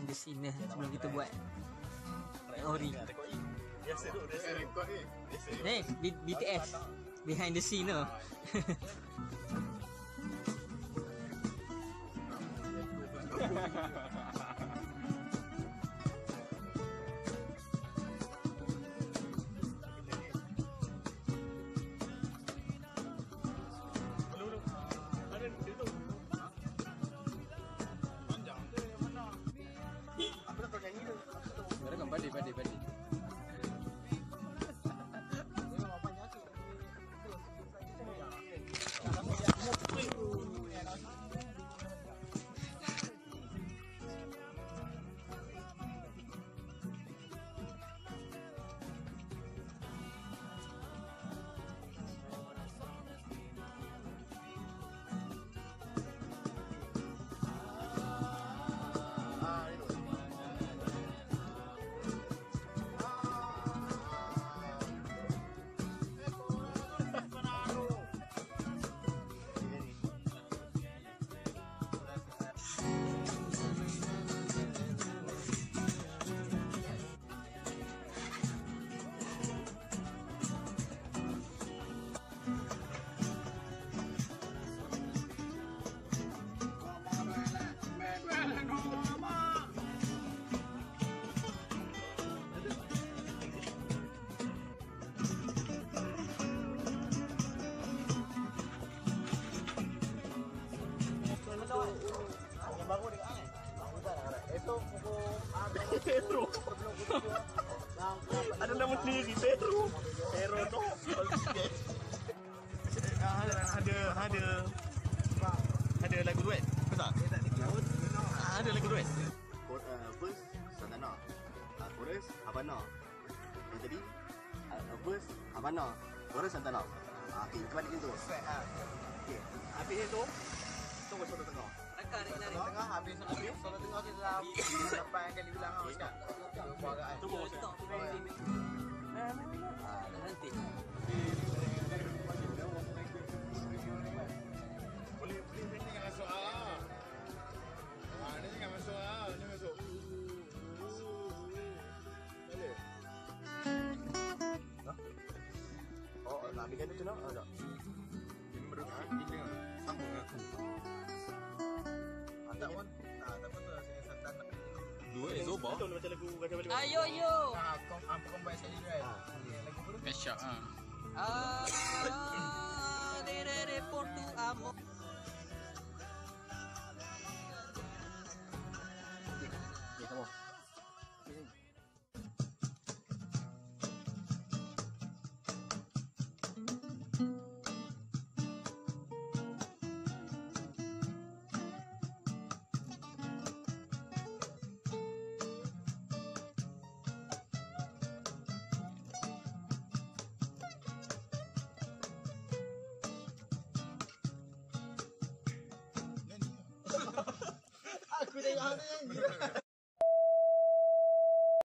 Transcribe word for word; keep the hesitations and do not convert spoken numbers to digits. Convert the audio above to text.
behind the scene lah sebelum kita buat ori. Biasa tu, biasa rekod ni. Eh, B T S behind the scene tu. Mereka badi badi badi. Yang baru dekat kan? Esok pukul Tero. Ada nama sendiri Tero. Tero tu. Ada ada ada lagu duet. Betul? Ada lagu duet. Verse santana. Chorus Havana. Yang tadi verse Havana. Chorus santana. Okey, kembali itu. Okey. Habis itu tunggu solo tengah. Rakar ni nari. Tengah habis habis solo tengah kita dah sampai kali ulang ah Ustaz. Peragaan. Tunggu Ustaz. Ah, nanti. Boleh boleh ni enggak masuk ah. Ah, ni enggak masuk ah, ni masuk. Boleh. Oh, nak ambil tu nak? Ada. Ini mereka ini tengah sambung aku. Ada pun. Ah, tak betul saya santana. Dua eh Zoba. Betul macam lagu macam balik. Ayo yo. Ah, kau apa kau baik sekali kan? Lagu baru. Mashup ah. Ah, de de de por tu amor. Ya, kamu. Aku tengok ada yang